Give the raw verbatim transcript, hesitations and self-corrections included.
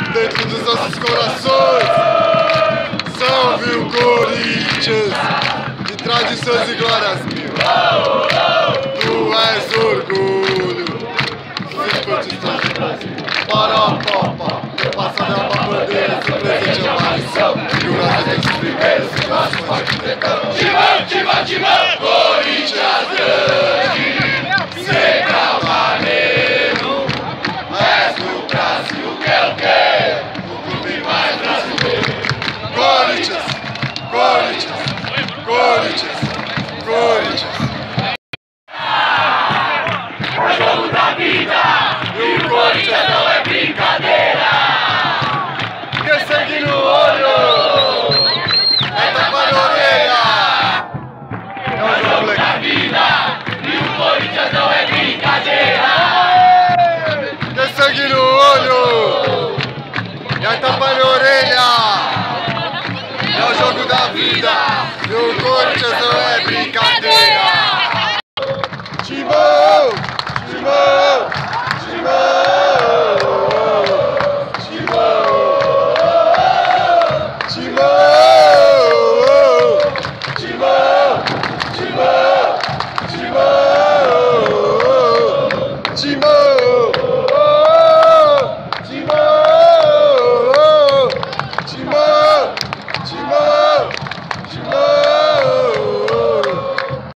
dentro dos nossos corações. Salve o Corinthians, de tradições e glórias mil. Tu és orgulho, cinquentistas do Brasil. Para o passado é uma bandeira, seu presente é uma lição. E o Brasil tem os primeiros, e nossos pode ter. Timão, timão, timão!